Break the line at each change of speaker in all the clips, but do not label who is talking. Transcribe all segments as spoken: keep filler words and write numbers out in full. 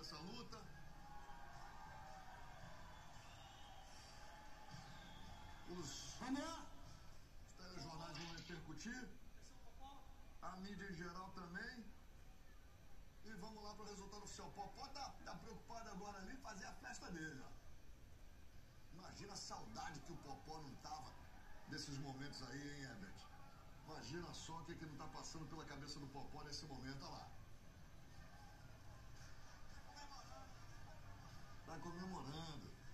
essa luta. Os, os telejornais vão repercutir, a mídia em geral também. E vamos lá para o resultado oficial. O Popó tá, tá preocupado agora ali em fazer a festa dele, ó. Imagina a saudade que o Popó não tava desses momentos aí, hein, Herbert? Imagina só o que, que não tá passando pela cabeça do Popó nesse momento, olha lá. Tá comemorando.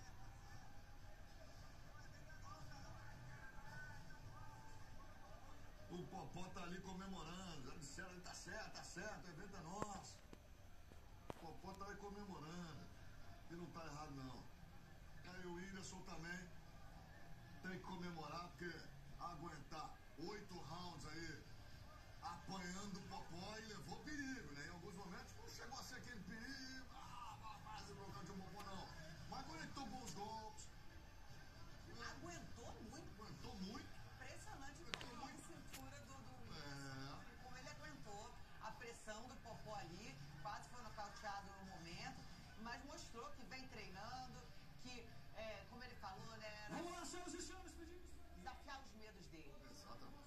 O Popó tá ali comemorando. Já disseram ali, tá certo, tá certo, o evento é nosso. O Popó tá ali comemorando. E não tá errado, não. Aí o Whindersson também tem que comemorar, porque aguentar oito rounds aí apanhando o Popó e levou perigo, né? Em alguns momentos não chegou a ser aquele perigo, ah, quase blocante o Popó, não. Mas conectou bons golpes.
Aguentou muito.
Aguentou muito.
Impressionante como a cintura do, do é. Como ele aguentou a pressão do Popó ali, quase foi nocauteado no momento, mas mostrou que vem treinando, que, é, como ele falou, né? Era...
Vamos lá, senhoras e senhores, pedimos.
Desafiar os medos dele.
Exatamente.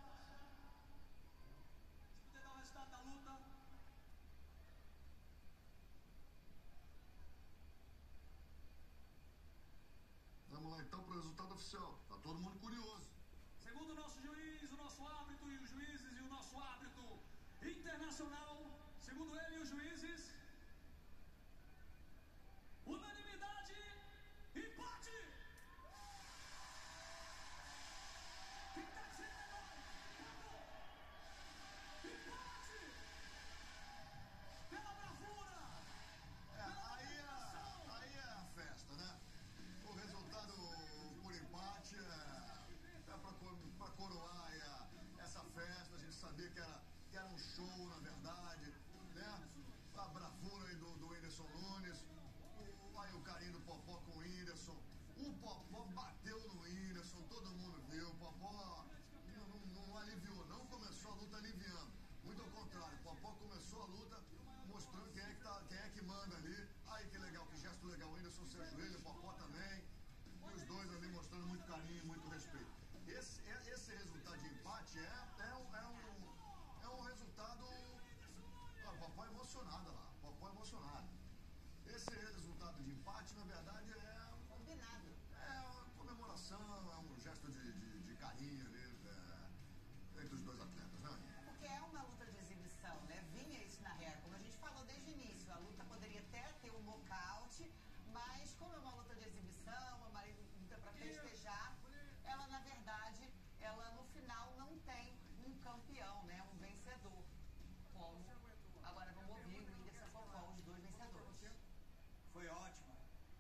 Poder dar o resultado da luta.
Vamos lá então para o resultado oficial. Tá todo mundo curioso.
Segundo o nosso juiz, o nosso árbitro e os juízes e o nosso árbitro internacional, segundo ele e os juízes, unanimidade, empate! Quem tá dizendo? Empate! Pela bravura!
É, aí, é, aí é a festa, né? O resultado por empate é... É para coroar a, essa festa, a gente sabia que era, que era um show, na verdade, né? A bravura aí do, do Whindersson Nunes, o, aí o carinho do Popó com o Whindersson. O Popó bateu no Whindersson, todo mundo viu. O Popó não, não, não aliviou, não começou a luta aliviando. Muito ao contrário, o Popó começou a luta mostrando quem é que, tá, quem é que manda ali. Aí que legal, que gesto legal, o Whindersson se ajoelha, o Popó também. E os dois ali mostrando muito carinho e muito respeito. Esse, esse resultado de empate é, é, um, é, um, é um resultado... Ah, o Popó é emocionado lá, o Popó é emocionado. Esse resultado de empate, na verdade, é...
Combinado.
É uma comemoração, é um gesto de, de, de carinho ali, é, entre os dois atletas, né?
Porque é uma luta de exibição, né? Vinha isso na regra, como a gente falou desde o início. A luta poderia até ter um nocaute, mas como é uma luta de exibição, uma luta para festejar, ela na verdade, ela no final não tem um campeão, né? Um vencedor. Como agora vamos ouvir o Whindersson Popó, os dois vencedores.
Foi ótimo.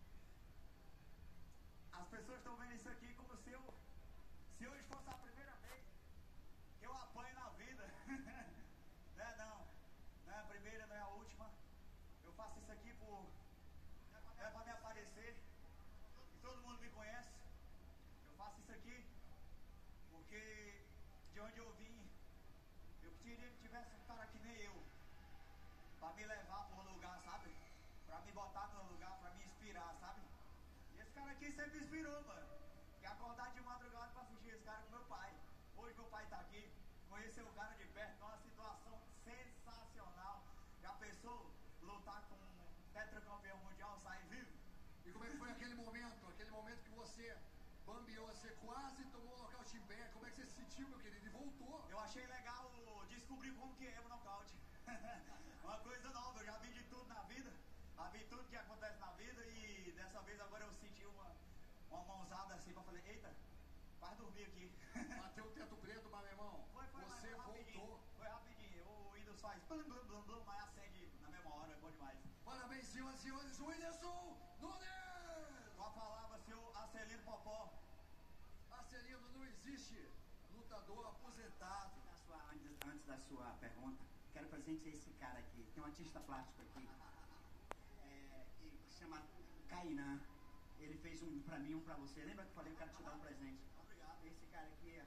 As pessoas estão vendo isso aqui como se eu, se hoje fosse a primeira vez que eu apanho na vida. Não é não, não é a primeira, não é a última. Eu faço isso aqui por... não é para me aparecer, e todo mundo me conhece. Eu faço isso aqui porque de onde eu vim, eu queria que tivesse um cara que nem eu, para me levar para um lugar, sabe? Para me botar no lugar, para me inspirar, sabe? E esse cara aqui sempre me inspirou, mano. Que acordar de madrugada para assistir esse cara com meu pai. Hoje meu pai tá aqui, conhecer o cara de perto, é uma situação sensacional. Já pensou lutar com um tetracampeão mundial, sair vivo?
E como é que foi aquele momento, aquele momento que você bambeou, você quase tomou um nocaute em pé? Como é que você se sentiu, meu querido? E voltou?
Eu achei legal descobrir como que é o nocaute. Uma coisa nova, eu já vi de tudo na vida. Já vi tudo que acontece na vida e dessa vez agora eu senti uma, uma mãozada assim pra falar, eita, vai dormir aqui.
Bateu o teto preto, mas meu irmão,
foi, foi,
você
foi
voltou.
Rapidinho, foi rapidinho, o Windows faz blum, blum, blum, blum, mas acende na mesma hora, é bom demais.
Parabéns, senhoras e senhores, Whindersson Nunes!
Com a palavra, seu Acelino Popó.
Acelino, não existe lutador aposentado.
Da sua, antes, antes da sua pergunta, quero presentear esse cara aqui, tem um artista plástico aqui. É, que se chama Kainan. Ele fez um pra mim, um pra você. Lembra que eu falei, eu quero te dar um presente.
Obrigado.
Esse cara aqui,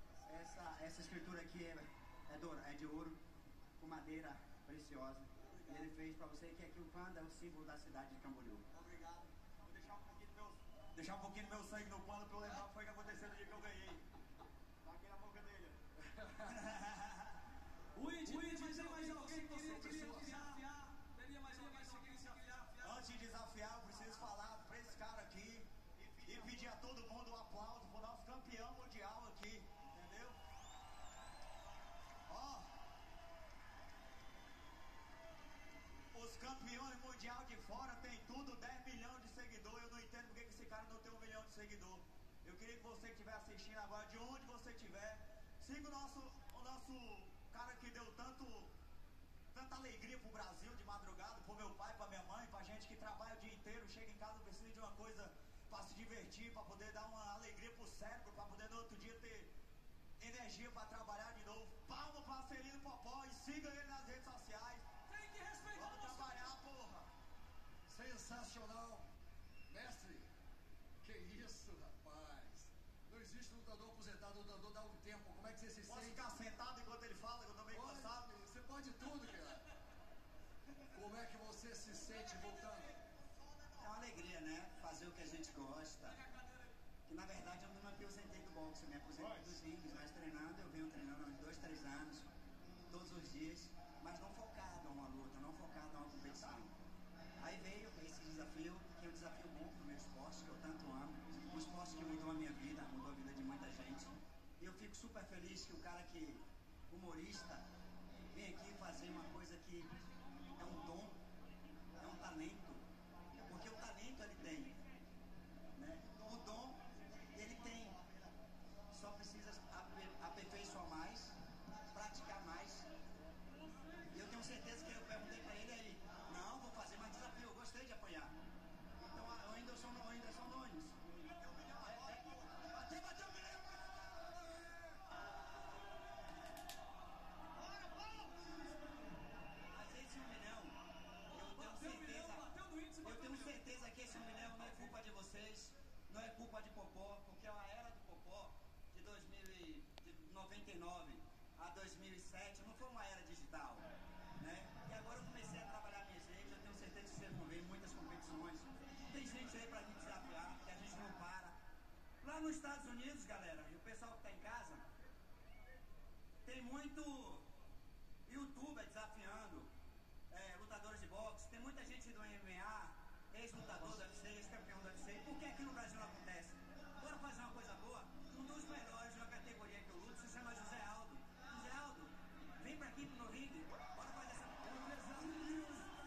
essa, essa escritura aqui é, é, doura, é de ouro, com madeira preciosa. E ele fez pra você que aqui o panda é o símbolo da cidade de Camboriú.
Obrigado. Vou deixar um pouquinho do meu, deixar um pouquinho do meu sangue no pano pra eu lembrar o que foi que aconteceu no dia que eu ganhei. Tá aqui na boca dele.
Luigi,
Luigi,
mas
tem mais alguém que
queria,
você
queria
pessoa?
desafiar? Teria mais alguém que você queria desafiar?
Antes de desafiar, eu preciso falar pra esse cara aqui e pedir a todo mundo um aplauso pro nosso campeão mundial aqui, entendeu? Ó, os campeões mundial de fora tem tudo dez milhões de seguidores. Eu não entendo porque que esse cara não tem um milhão de seguidores. Eu queria que você que estiver assistindo agora, de onde você estiver, siga o nosso, o nosso cara que deu tanto, tanta alegria pro Brasil de madrugada, pro meu pai, pra minha mãe, pra gente que trabalha o dia inteiro, chega em casa, precisa de uma coisa pra se divertir, pra poder dar uma alegria pro cérebro, pra poder no outro dia ter energia pra trabalhar de novo. Palma pra Celino Popó e siga ele nas redes sociais.
Tem que respeitar
Vamos
o nosso
trabalhar, porra.
Sensacional. Mestre, que isso, rapaz. Não existe lutador aposentado, lutador dá um tempo. Como é que você se
Posso
sente?
ficar sentado enquanto ele fala, que eu tô meio
Pode,
cansado?
você pode tudo, cara. Como é que você se sente voltando?
É uma alegria, né? Fazer o que a gente gosta. Que na verdade eu não me aposentei do boxe, eu me aposentei dos rings, mas treinando, eu venho treinando há uns dois, três anos, todos os dias, mas não focado a uma luta, não focado a uma competição. Aí veio esse desafio, que é um desafio bom pro meu esporte, que eu tanto amo, um esporte que mudou a minha vida, mudou a vida de muita gente. E eu fico super feliz que o cara que, humorista, vem aqui fazer uma coisa que é um dom, é um talento, porque o talento ele tem, né? O dom ele tem, só precisa ape- aperfeiçoar mais, praticar mais. E eu tenho certeza que eu perguntei pra ele aí, não, vou fazer mais desafio, eu gostei de apanhar. Então, a- o Whindersson, o Whindersson Nunes, até bateu o milhão! Mas esse um milhão, eu tenho
Bateu o milhão,
certeza,
bateu no índice,
eu
bateu
tenho
no milhão.
certeza que esse um milhão não é culpa de vocês, não é culpa de Popó, porque a era do Popó, de, dois mil e, de noventa e nove a dois mil e sete, não foi uma era digital, né? E agora eu comecei a trabalhar minhas redes, eu tenho certeza que vocês vão ver muitas competições. Tem gente aí pra me desafiar, que a gente não para. Lá nos Estados Unidos, galera, e o pessoal que tá em casa, tem muito youtuber desafiando é, lutadores de boxe, tem muita gente do M M A, ex-lutador do U F C, ex-campeão do U F C. Por que aqui no Brasil não acontece? Bora fazer uma coisa boa? Um dos melhores na categoria que eu luto se chama José Aldo. José Aldo, vem pra aqui no ringue, bora fazer essa
Desafio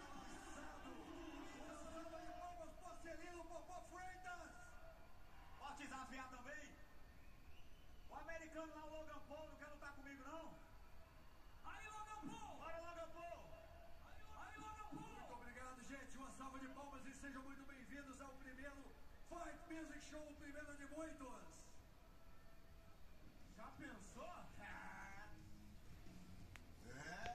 Salva de palmas, Celino Popó Freitas.
Posso desafiar também? O americano lá, o Logan Paul, não quer lutar comigo, não?
Aí, Logan Paul!
Bora, Logan Paul!
Aí, Logan Paul!
Muito obrigado, gente. Uma salva de palmas e sejam muito bem-vindos ao primeiro Fight Music Show, o primeiro de muitos.
Já pensou?